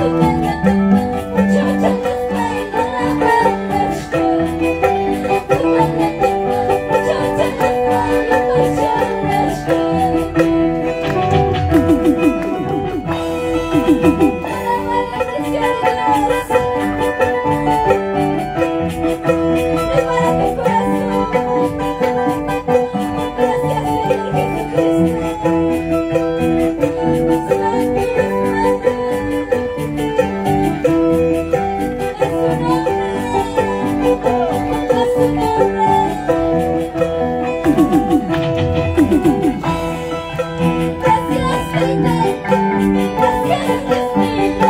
Gracias, Dios mío.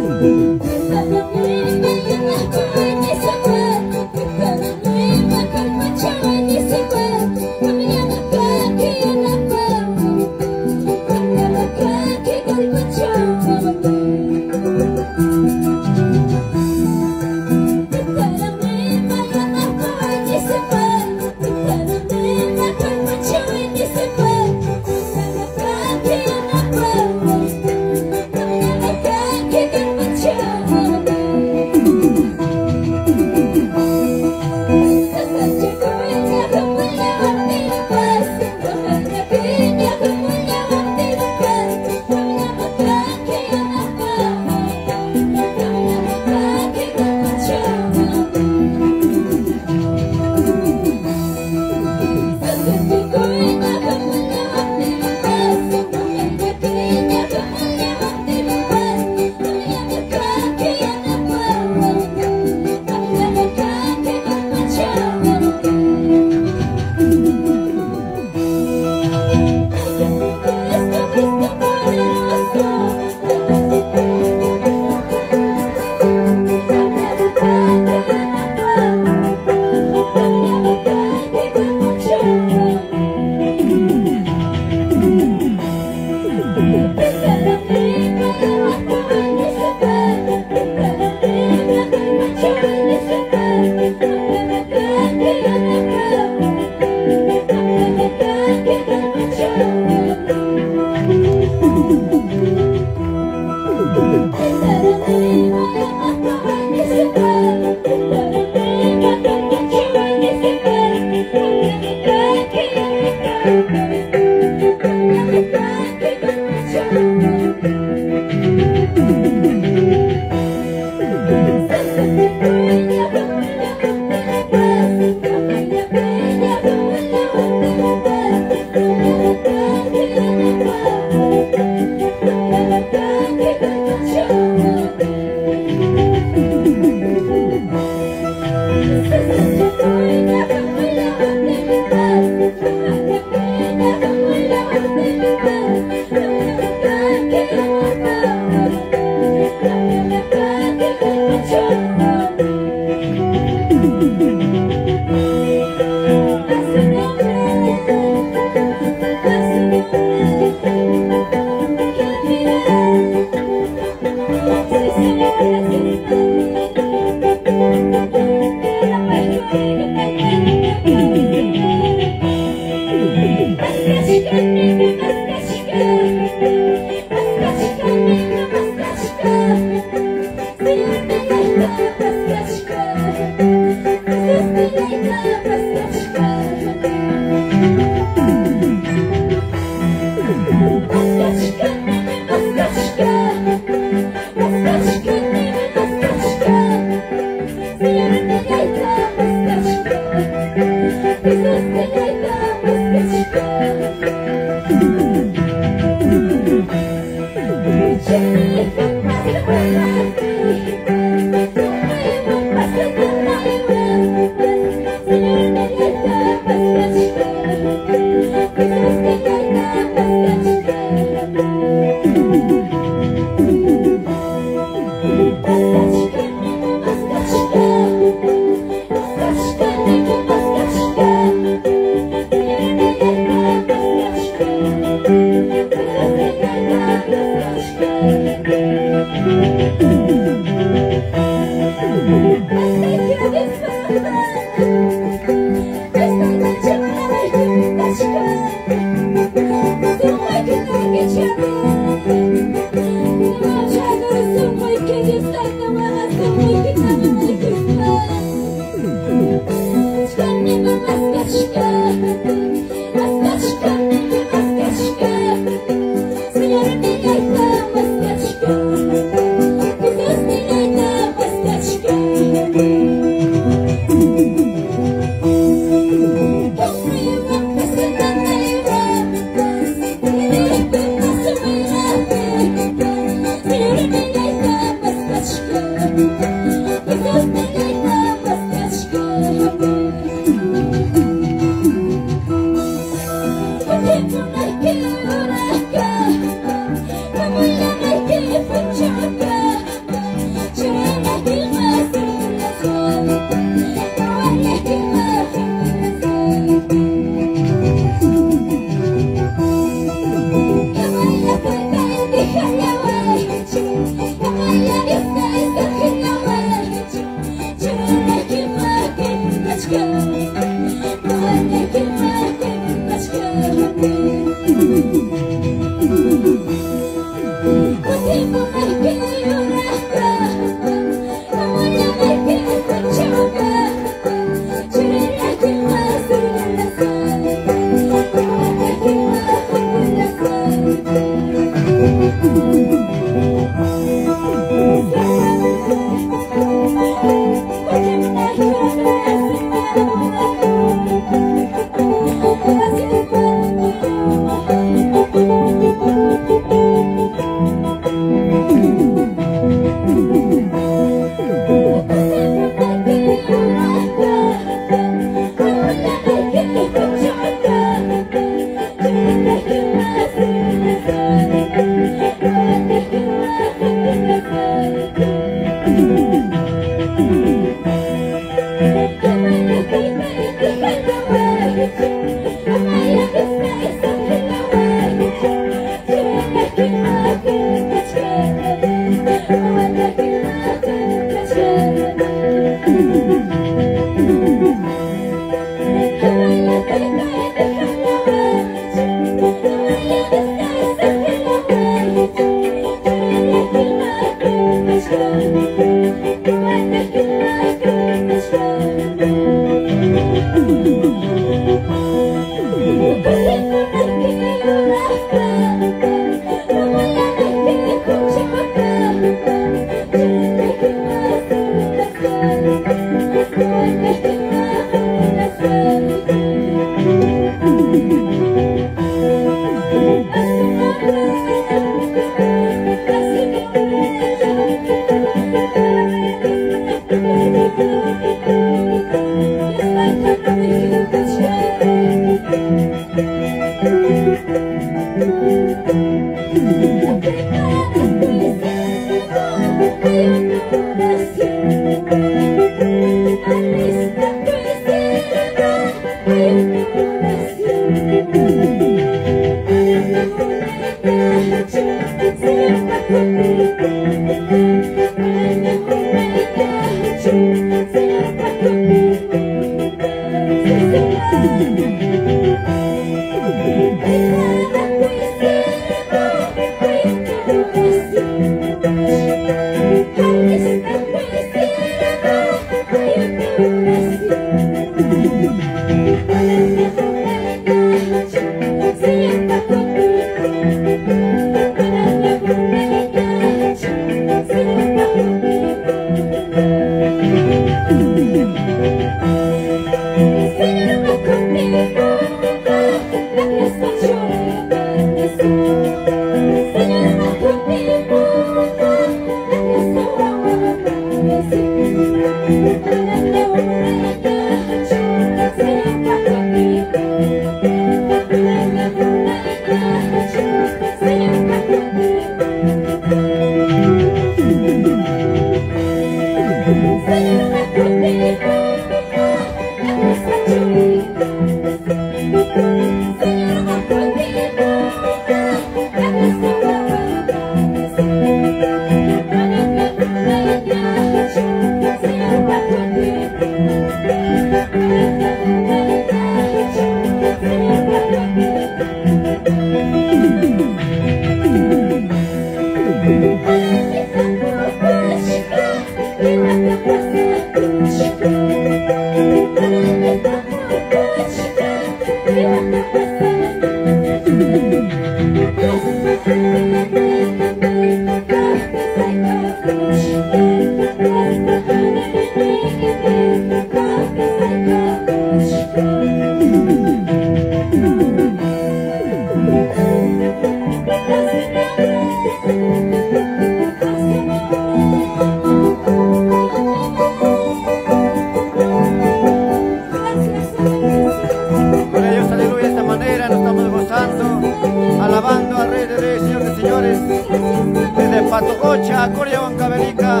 Patococha, Coria, Huancavelica,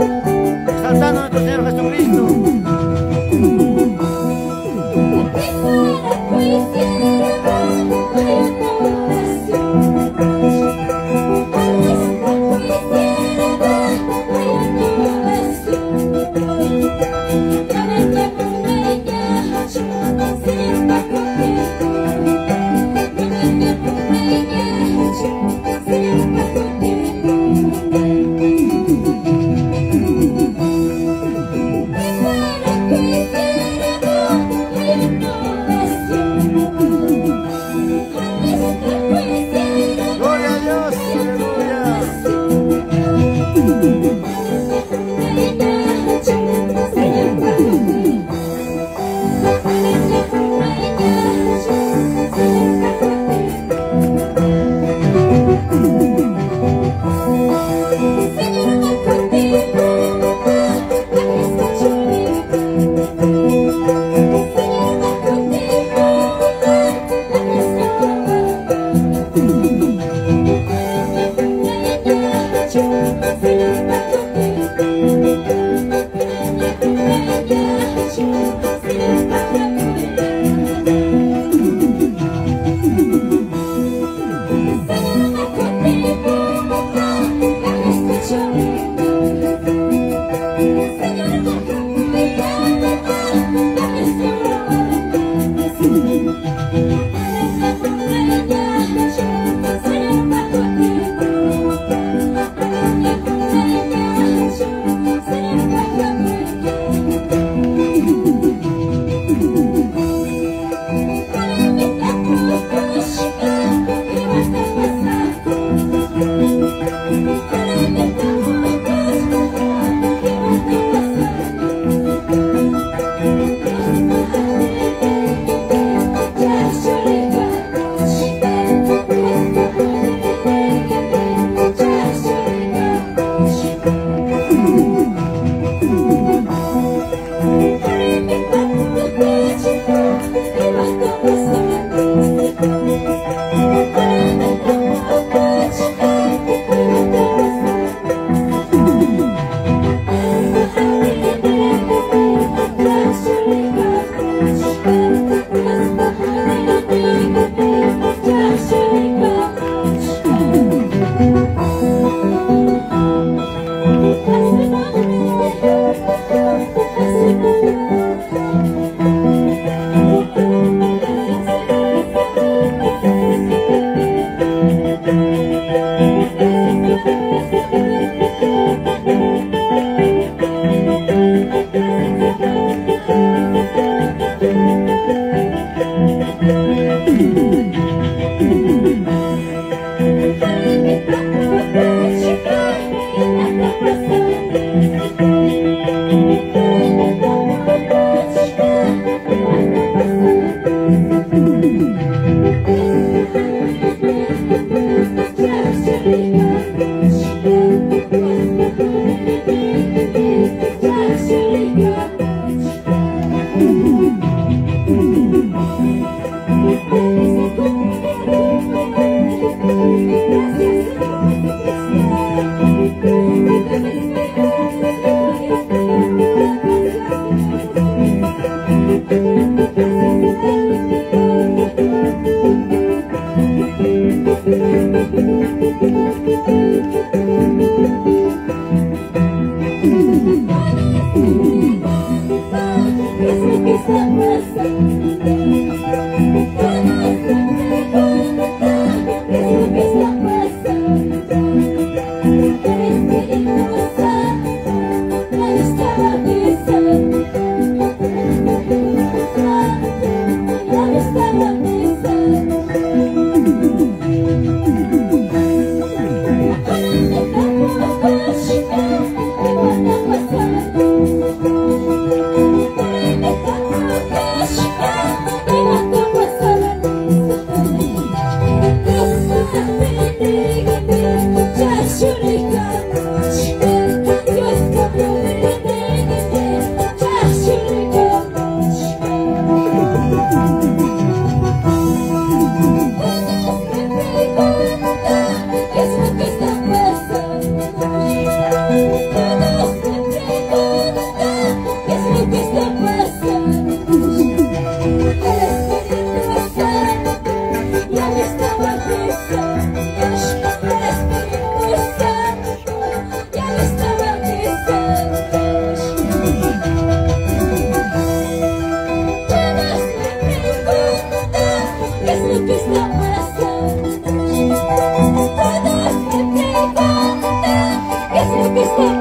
exaltando a nuestro Señor Jesucristo. Bye.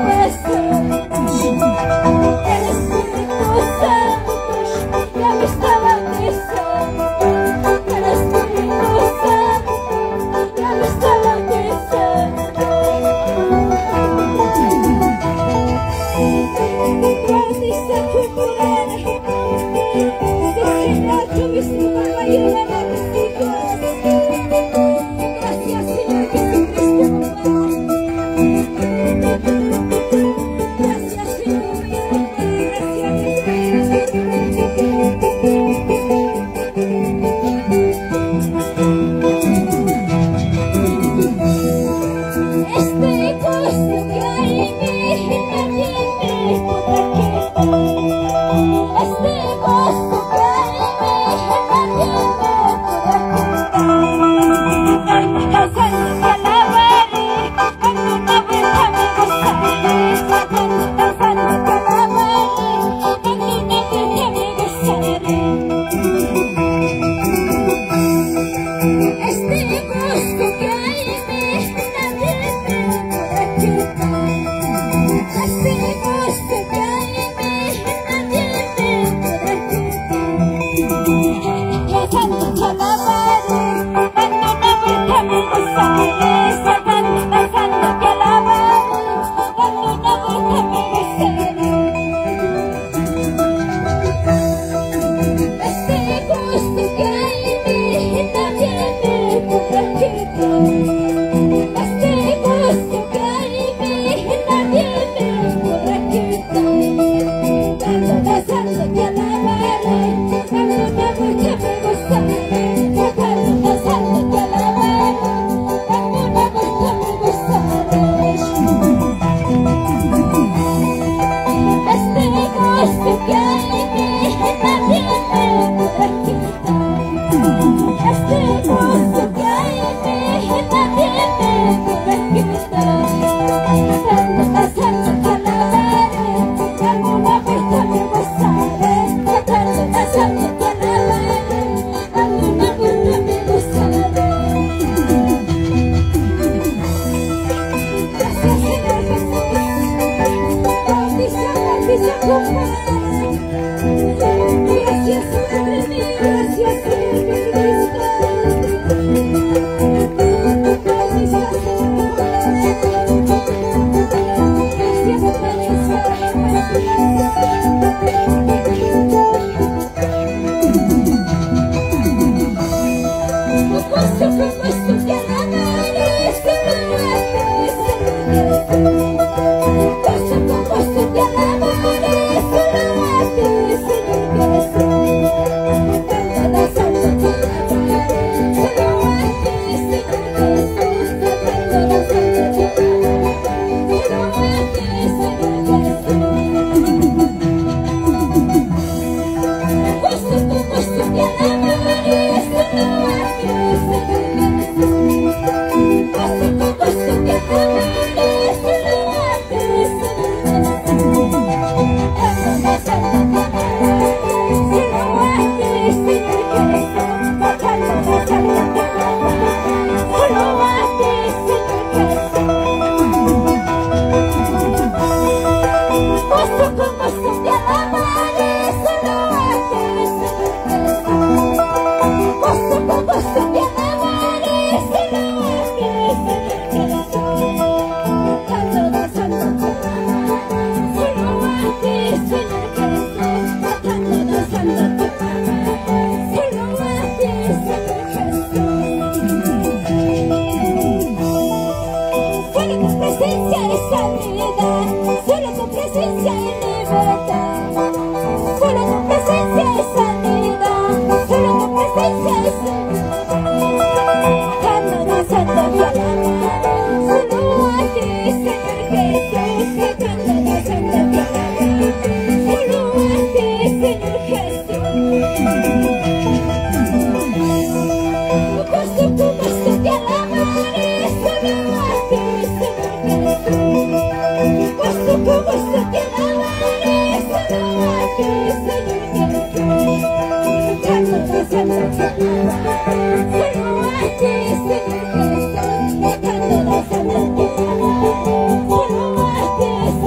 Señor Jesús,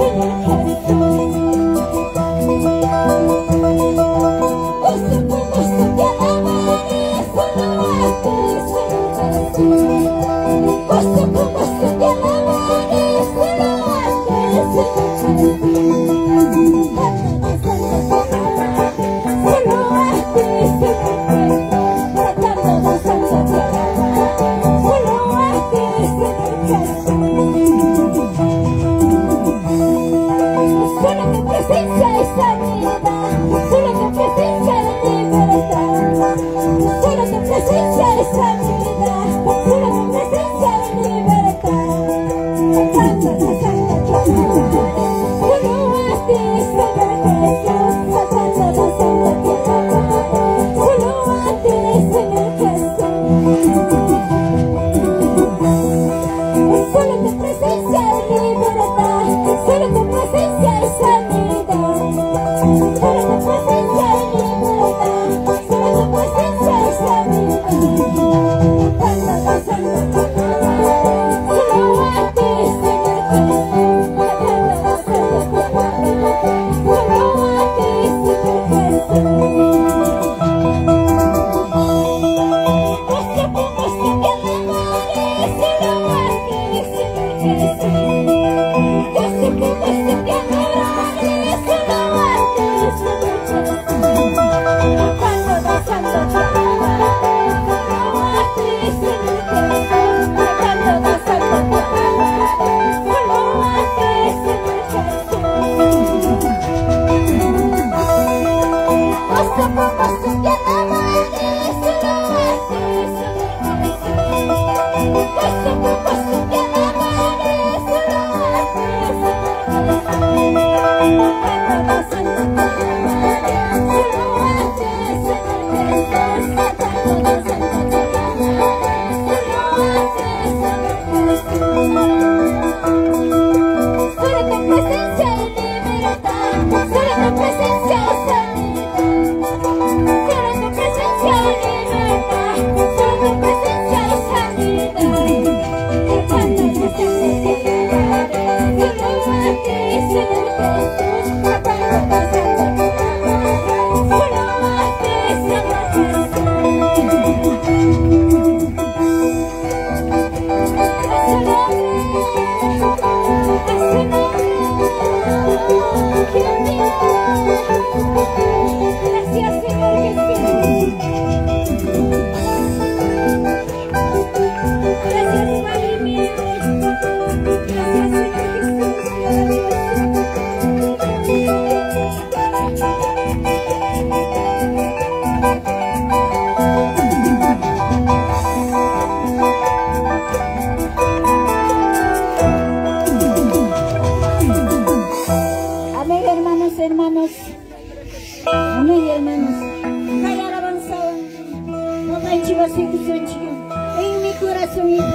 En mi corazón y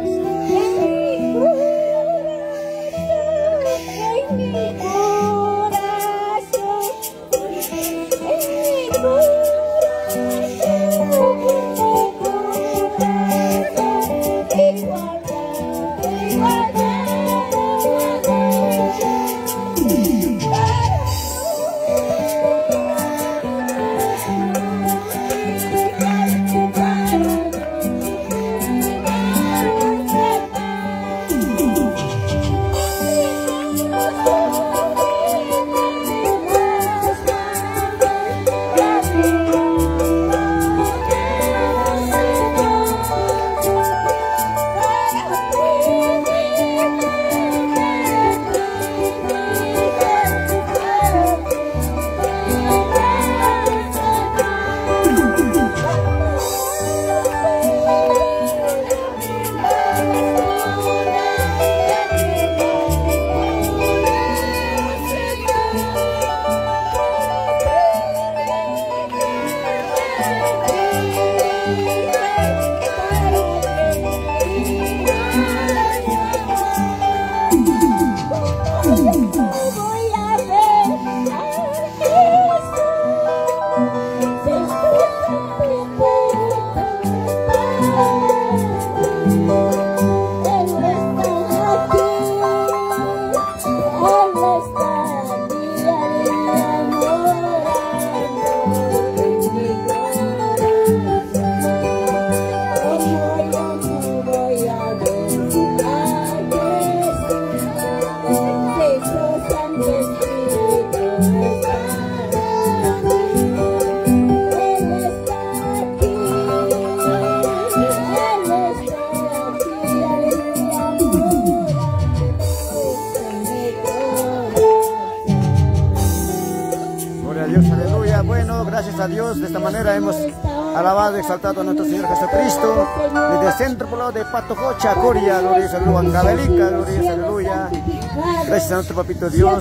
Gracias a Dios, de esta manera hemos alabado y exaltado a nuestro Señor Jesucristo desde el centro poblado de Patococha, Coria, gloria a Dios, Huancavelica, gloria a aleluya. Gracias a nuestro papito Dios,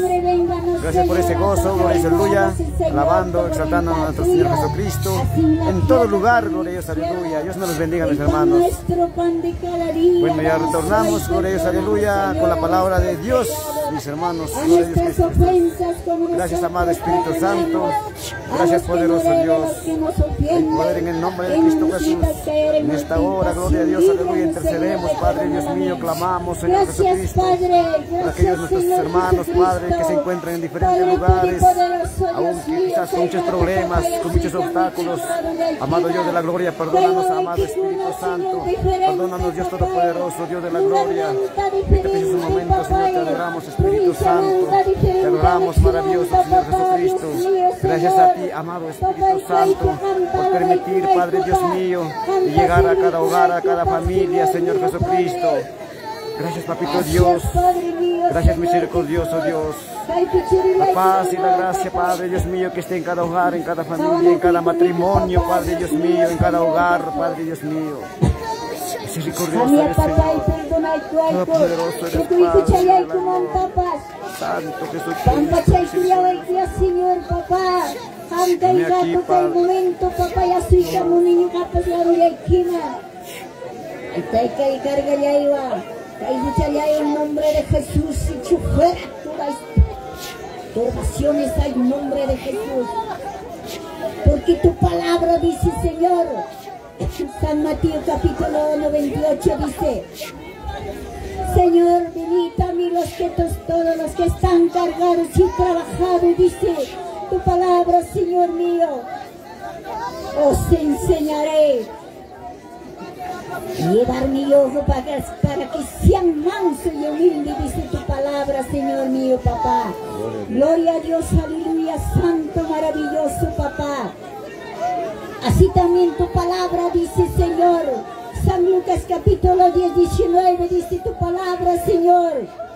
gracias por ese gozo, gloria a aleluya, alabando, exaltando a nuestro Señor Jesucristo en todo lugar, gloria a Dios, aleluya. Dios nos los bendiga, mis hermanos. Bueno, ya retornamos, gloria a Dios, aleluya, con la palabra de Dios, mis hermanos, gloria a Dios Cristo. Gracias, amado Espíritu Santo. Gracias, poderoso Dios. El poder en el nombre de Cristo Jesús. En esta hora, gloria a Dios, aleluya, intercedemos, Padre Dios mío, clamamos, Señor Jesucristo, por aquellos nuestros hermanos, Padre, que se encuentran en diferentes lugares, aún quizás con muchos problemas, con muchos obstáculos. Amado Dios de la gloria, perdónanos, amado Espíritu Santo. Perdónanos, Dios Todopoderoso, Dios de la gloria. En este preciso momento, Señor, te adoramos, Espíritu Santo. Te adoramos, maravilloso Señor Jesucristo. Gracias a ti, amado Espíritu Santo, por permitir, Padre Dios mío, llegar a cada hogar, a cada familia, Señor Jesucristo. Gracias, Papito Dios. Gracias, misericordioso Dios. La paz y la gracia, Padre Dios mío, que esté en cada hogar, en cada familia, en cada matrimonio, Padre Dios mío, en cada hogar, Padre Dios mío. Misericordioso eres, Señor. Todopoderoso eres, Padre. Santo Jesucristo. Señor, papá. Ante el momento, papá, ya soy como niño capaz la roya y quina. Y carga ya iba. En nombre de Jesús y fuera todas turbaciones en nombre de Jesús. Porque tu palabra dice, Señor, San Mateo capítulo 98 dice, Señor, venid a mí todos los que están cargados y trabajados, dice tu palabra, Señor mío, os enseñaré. Llevar mi ojo para que sean manso y humilde, dice tu palabra, Señor mío, papá. Gloria a Dios, aleluya, santo, maravilloso, papá. Así también tu palabra dice, Señor, San Lucas capítulo 10, 19, dice tu palabra, Señor.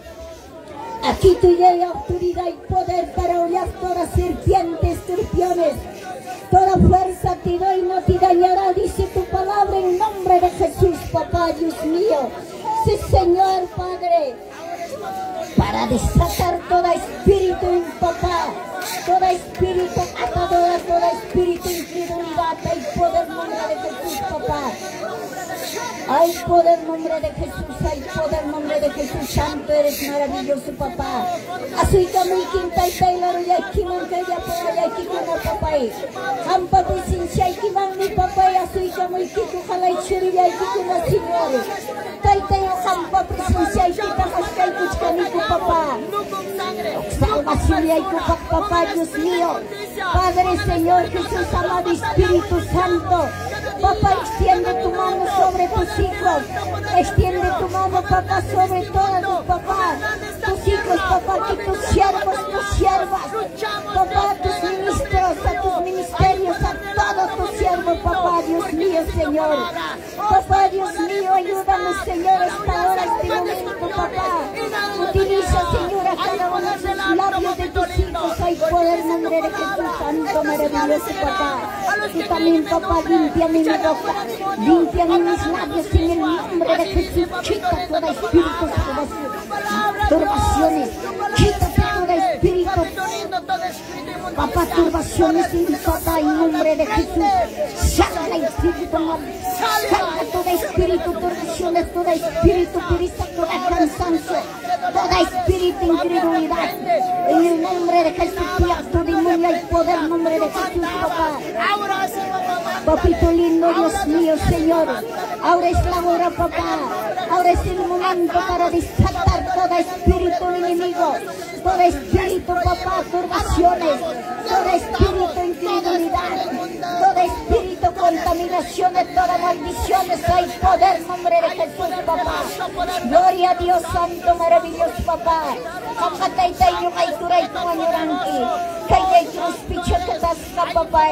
Aquí te doy autoridad y poder para hollar todas serpientes, escorpiones. Toda fuerza te doy, no te dañará, dice tu palabra en nombre de Jesús, papá, Dios mío. Sí, Señor, Padre, para desatar todo espíritu en papá, todo espíritu atador, todo espíritu incredulidad, hay poder en nombre de Jesús, papá. Hay poder en nombre de Jesús, hay poder en nombre de Jesús, santo eres maravilloso, papá. Así como el quinta y taylor y aquí nunca ya por allá aquí como papá. Hampa presencia y que van mi papá, así como el que tu jala y churi y aquí como señor. Taitayo hampa presencia y que tajasca y kuchkanico, papá. Salvación y tu papá, Dios mío. Padre, Señor Jesús, amado Espíritu Santo. Papá, extiende tu mano sobre tus hijos, extiende tu mano, papá, sobre todos tus papás, tus hijos, papá, que tus siervos, tus siervas, papá, tus ministros, a tus ministerios, a todos tus siervos, papá, Dios mío, Señor. Papá, Dios mío, ayúdanos, Señor, esta hora, este momento, papá. Utiliza, Señor, a cada uno de los labios de tus hijos, hay poder en nombre de Jesús, santo, maravilloso, papá. Y también, papá, límpiame mi boca, límpiame mis labios en el nombre de Jesús. Quita todo espíritu, turbaciones, quítate todo espíritu, papá, turbaciones en mi papá, en nombre de Jesús. Salga el espíritu, salga todo espíritu, turbaciones, todo espíritu, purista, toda cansancio, toda espíritu, incredulidad. En el nombre de Jesús, tu demonio, hay poder en nombre de Jesús, papá. Papito lindo, Dios mío, Señor, ahora es la hora, papá, ahora es el momento para desatar todo espíritu enemigo, todo espíritu, papá, turbaciones, todo espíritu incredulidad, todo espíritu contaminaciones, todas maldiciones, hay poder en nombre de Jesús, papá. Gloria a Dios, santo, maravilloso, papá. Kapatay tayo kay turay kumanyoranki, kay day truspicho katasca, papá.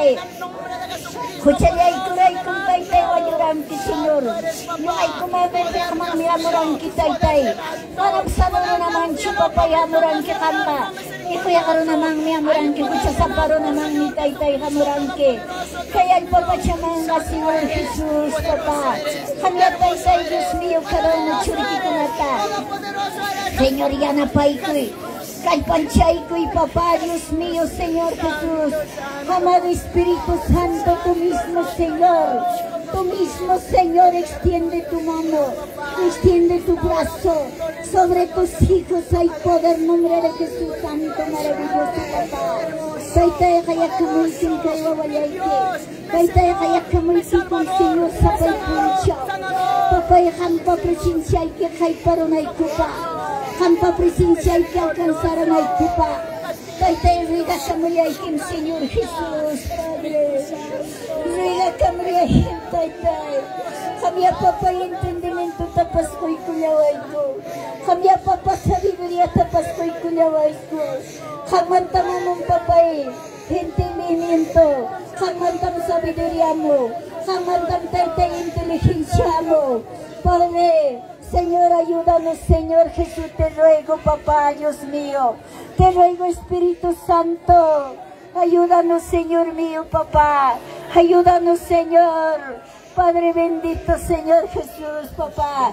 Kuchalay turay kung tay kumanyoranki, Señor. Yung ay kumabente kamang miyamuranki tay. Parang sa naman siya, papá, yamuranki kanta. Ikuya karon namang miyamuranki, kucha sa paro namang ni tay hamuranki. Kaya papá siya mga Señor Jesus, papá. Kanya tay, Dios mío, karon na churiki kanata. Señor, yana paikoy. Kay Panchaykoy, papá, Dios mío, Señor Jesús. Amado Espíritu Santo, tú mismo, Señor. Tú mismo, Señor, extiende tu mano, extiende tu brazo. Sobre tus hijos hay poder, en nombre de Jesús, santo, maravilloso, papá. Kaitay kaya kamulsin kayo walayke. Kaitay kaya kamulsin kong Señor sa pagpuncha. Papay hampa presensya ay kay parunay kupa. Hampa presensya ay alcanzaran ay kupa. Kaitay riga kamulyahin, Señor Jesus, Padre. Riga kamulyahin, Tay. Kami papay entendimiento tapasco y cuyahuayco. Cambia papá sabiduría tapasco y cuyahuayco. Jamantamos papay, entendimiento. Jamantamos sabiduría mo. Jamantamos inteligencia mo. Padre, Señor, ayúdanos, Señor Jesús, te ruego, papá, Dios mío. Te ruego, Espíritu Santo. Ayúdanos, Señor mío, papá. Ayúdanos, Señor. Padre bendito, Señor Jesús, papá.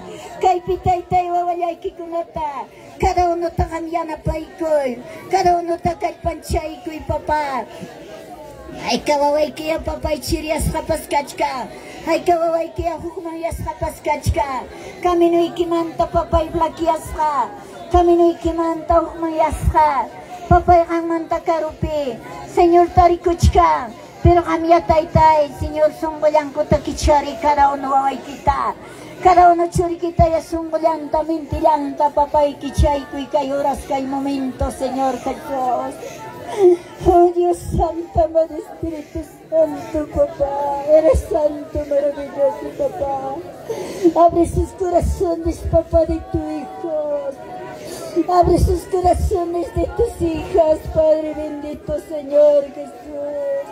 Cada uno está cambiando paikoy. Cada uno está panchaykoy, papá. Ay, kawaway kaya papá y chirias kapaskachka. Ay, kawaway kaya hukumayas kapaskachka. Kami no ikimanta papá y blakiaska. Kami no ikimanta hukumayaska. Papá y manta karupi. Señor tarikuchka. Pero kami atay-tay, Señor sunggulan ko takichari cada uno away kita. Cada uno churi kita ya sunggulan tamintilan ta papá y kichay ko ikay oras kay momento, Señor Jesús. Oh Dios Santo, Madre Espíritu Santo, papá, eres santo, maravilloso, papá. Abre sus corazones, papá, de tu hijo. Abre sus corazones de tus hijas, Padre bendito, Señor Jesús.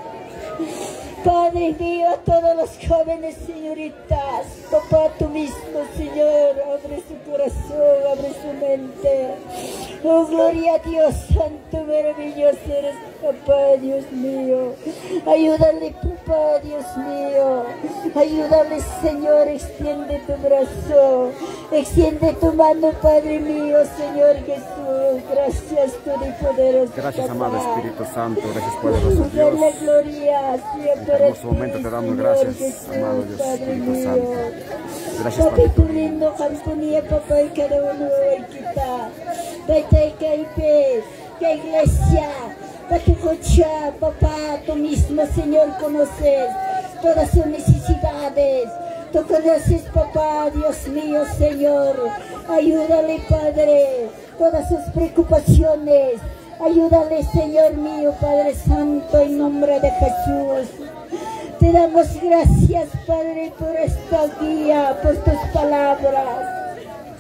Padre mío, a todos los jóvenes, señoritas, papá, tú mismo, Señor, abre su corazón, abre su mente. Oh, gloria a Dios, santo, maravilloso eres, papá, Dios mío. Ayúdale, papá, Dios mío. Ayúdale, Señor, extiende tu brazo, extiende tu mano, Padre mío, Señor Jesús. Gracias, Todopoderoso. Gracias, amado Espíritu Santo, gracias, poderoso Dios. Dale gloria siempre. En este momento te damos gracias, amado Dios, Espíritu Santo. Gracias, Papi, tu Padre. lindo camponía, papá, y cada uno hoy quita. Daitay Caipes, que iglesia, Patucocha, papá, tú mismo, Señor, conoces todas sus necesidades. Tú conoces, papá, Dios mío, Señor. Ayúdale, Padre, todas sus preocupaciones. Ayúdale, Señor mío, Padre Santo, en nombre de Jesús. Te damos gracias, Padre, por esta guía, por tus palabras.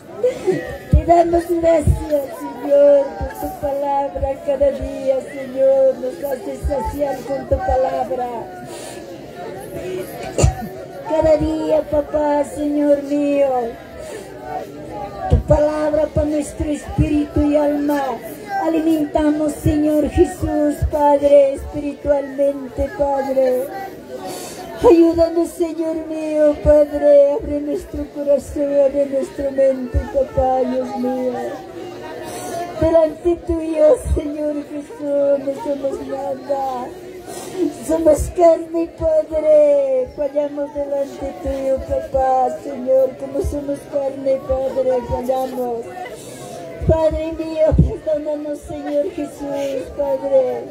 Te damos gracias, Señor, por tu palabra. Cada día, Señor, nos haces saciar con tu palabra. Cada día, papá, Señor mío, tu palabra para nuestro espíritu y alma. Alimentamos, Señor Jesús, Padre, espiritualmente, Padre. Ayúdanos, Señor mío, Padre, abre nuestro corazón, abre nuestra mente, papá, Dios mío. Delante tuyo, Señor Jesús, no somos nada. Somos carne, Padre, fallamos delante tuyo, papá, Señor, como somos carne, Padre, fallamos. Padre mío, perdónanos, Señor Jesús, Padre.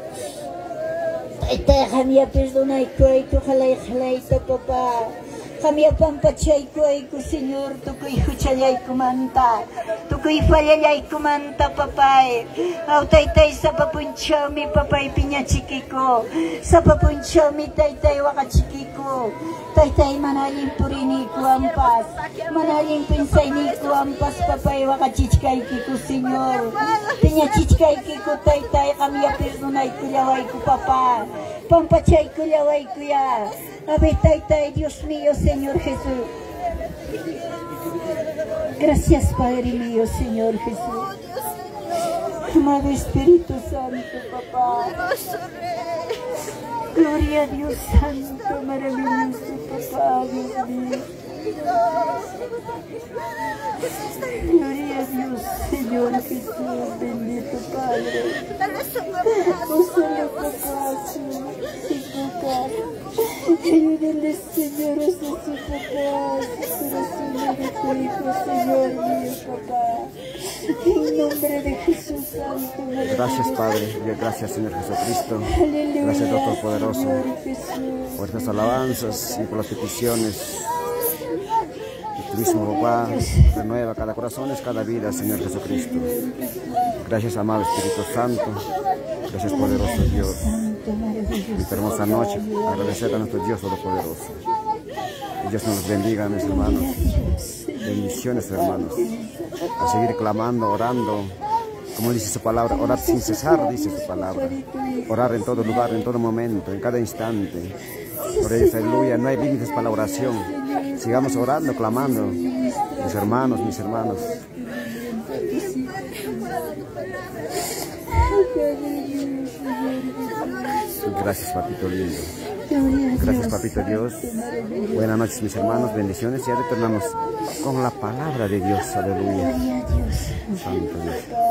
Jamia perdona y jalay, papá. Jamia pampachay ko, Señor, tukoy huchalay kumanta. Tukoy falyay kumanta, papay. Autay sa papunchaw mi papay pinyachikiko. Sa papunchaw mi tay wakachikiko. Tay manaling purini ko ampas. Manaling pinsay ni ko ampas, papay wakachichkay kiko, Señor. Pinyachichkay kiko, tay kami perdonay kulyaway ko, papa. Pampachay kulyaway kuya. Ave tay, Dios mío, Señor Jesús. Gracias, Padre mío, Señor Jesús. Amado Espíritu Santo, papá. Gloria a Dios Santo, maravilloso, papá, Dios mío. Gloria a Dios, Señor Jesús, bendito Padre. Oh, solo papá, Señor. Ayúdenle, Señor, a su papá, su corazón de tu Hijo, Señor mío, papá. En nombre de Jesús Santo. Gracias, Padre. Gracias, Señor Jesucristo. Aleluya, Gracias, Doctor Poderoso, Señor Jesús. por estas alabanzas y por las peticiones. Tu mismo, papá, renueva cada corazón, es cada vida, Señor Jesucristo. Gracias, amado Espíritu Santo. Gracias, poderoso Dios. Esta hermosa noche, agradecer a nuestro Dios Todopoderoso. Dios nos bendiga, mis hermanos. Bendiciones, hermanos. A seguir clamando, orando. Como dice su palabra, orar sin cesar, dice su palabra. Orar en todo lugar, en todo momento, en cada instante. Por eso, aleluya, no hay límites para la oración. Sigamos orando, clamando. Mis hermanos, mis hermanos. Gracias, papito lindo. Gracias, papito Dios. Buenas noches, mis hermanos. Bendiciones. Ya retornamos con la palabra de Dios. Aleluya. Santo Dios.